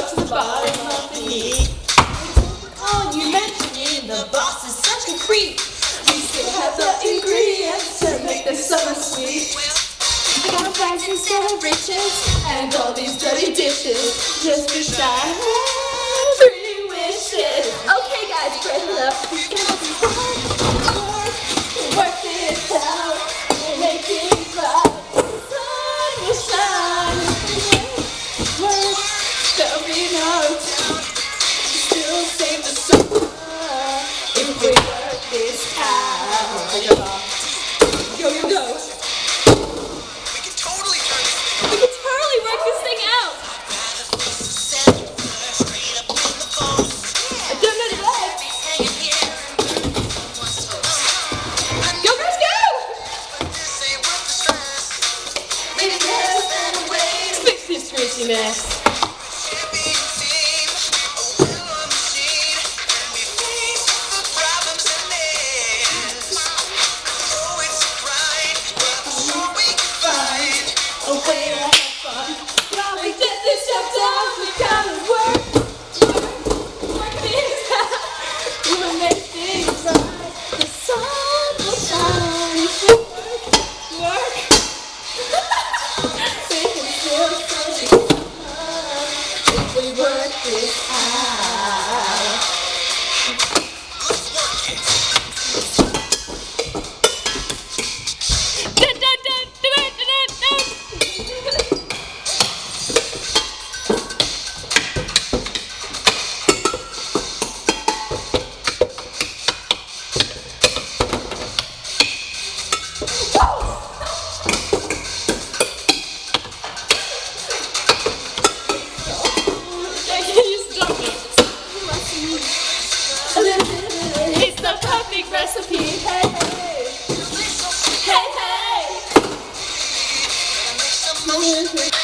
to the bottom of the heat. Oh, you mentioned me, the boss is such a creep. We still have the ingredients to make the summer sweet. I got bags instead of riches, and all these dirty dishes, just to shine every wishes. Okay guys, spread it up. It's gonna be hard work it out, make it proud. The sun will shine. Work, there'll be no doubt. Still save the summer if we work this out. Go, go, go. We can totally turn this thing We can totally work this thing out. I don't know the way. Go, girls, go! Fix this greasy mess. It's the perfect recipe. Hey, hey. Hey, hey.